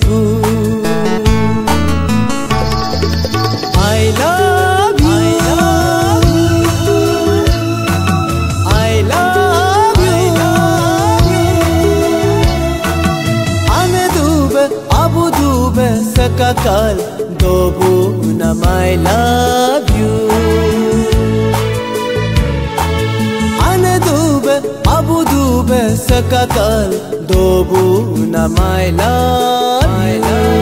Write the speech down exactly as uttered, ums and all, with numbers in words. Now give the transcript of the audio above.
I love you, I love you. Ane dube, abu dube, sakakal, dobu na my love you. Ane dube, abu dube, sakakal, dobu na my love, my love.